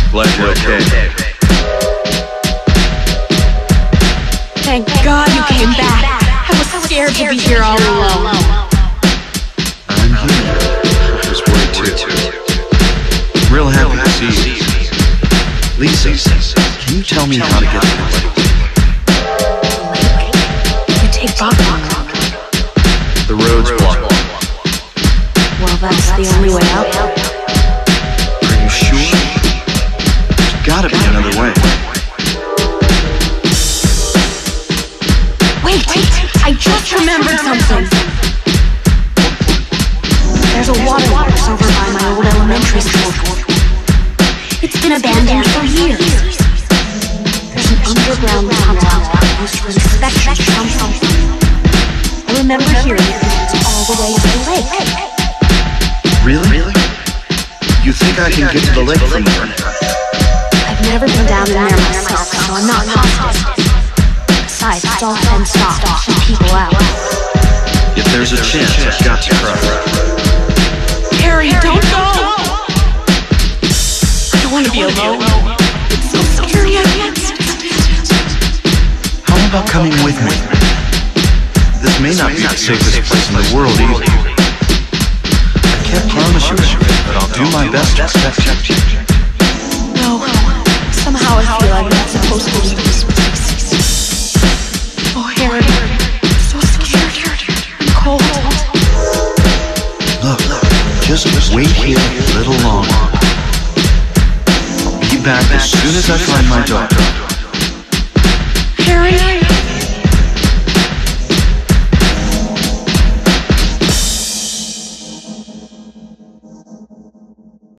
Glad you're okay. Thank God you came back. I was scared to be here all alone. I'm here. I was worried too. Real happy to see you. Lisa, can you tell me how to get to the lake? You take Bok-Bok. The road's blocked. Well, that's the only way out. Are you sure? There's gotta be another way. Wait, I just remembered something. There's a waterworks over by my old elementary school. It's been abandoned for years. There's an underground tunnel used for inspection from something. I remember hearing it's all the way to the lake. Really? You think I can get to the lake from there? I've never been down in there myself, so I'm not positive. Besides, it's all fenced off to keep people out. If there's a chance, I've got to try. Harry, don't go! I don't want to be alone. It's so scary, I can't stand it. How about coming with me? This may not be the safest place in the world either. I can't promise you anything, but I'll do my best to protect you. No, somehow I feel I'm not supposed to leave this place. Oh, Harry, I'm so scared. I'm cold. Look, just wait here a little longer. I'll be back as soon as I find my daughter.